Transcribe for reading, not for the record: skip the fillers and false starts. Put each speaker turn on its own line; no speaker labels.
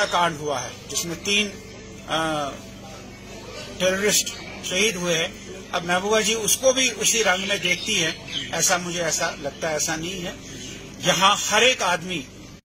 का कांड हुआ है जिसमें 3 टेररिस्ट शहीद हुए हैं। अब महबूबा जी उसको भी उसी रंग में देखती है, ऐसा मुझे ऐसा लगता है, ऐसा नहीं है। यहाँ हर एक आदमी